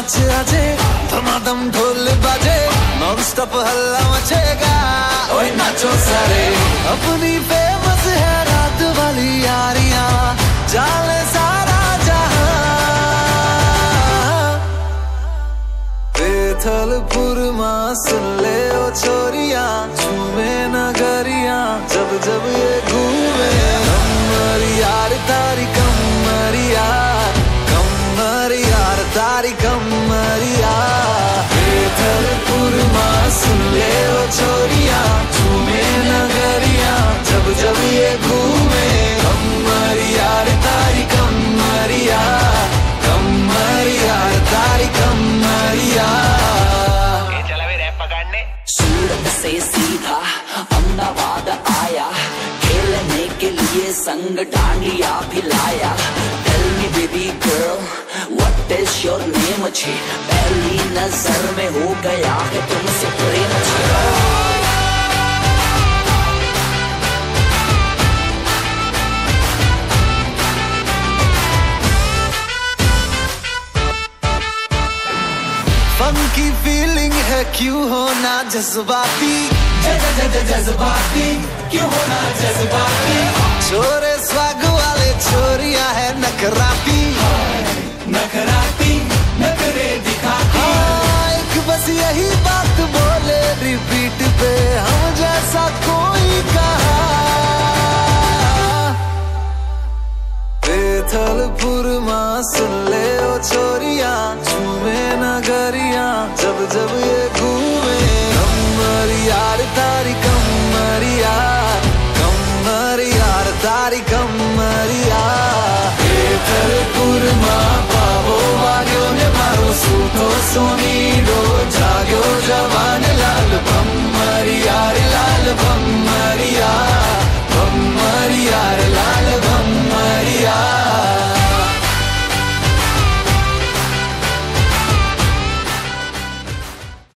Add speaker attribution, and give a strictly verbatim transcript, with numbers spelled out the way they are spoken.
Speaker 1: नाच आजे धमाधम ढोल बाजे नॉन स्टॉप हल्ला मचेगा ओए नाचो सारे अपनी फेमस है रात वाली यारियां जाले सारा जहां बेथलपुर मां सुन ले ओ छोरियां झूमे नगरियां जब जब ये घूमे कमरिया तारी कमरिया कमरिया तारी कमरिया बेथलपुर मां सुन ले ओ छोरियां झूमे नगरियां जब जब ये घूमे कमरिया तारी कमरिया कमरिया तारी कमरिया।
Speaker 2: चला वे रैप पकड़ने।
Speaker 3: सूरत से सीधा अहमदाबाद आया खेलने के लिए संग डांडिया भी लाया। Tell me baby girl what is your name अच्छी पहली नजर में हो गया है तुमसे प्रेम अच्छी।
Speaker 1: फंकी फीलिंग है क्यों होना जज्बाती
Speaker 2: जज्बाती क्यों होना जज्बाती
Speaker 1: छोरे स्वाग वाले छोरियां है नखराती
Speaker 2: नखराती नखरे दिखाती
Speaker 1: हाँ, एक बस यही बात बोले रिपीट पे हम जैसा कोई कहा बेथलपुर मां सुन ले ओ छोरियां झूमे नगरियां जब जब ये घूमे कमरिया तारी कमरिया कमरिया तारी कमरिया बेथलपुर मां पावो वाग्यो ने मारो सूतो सोनी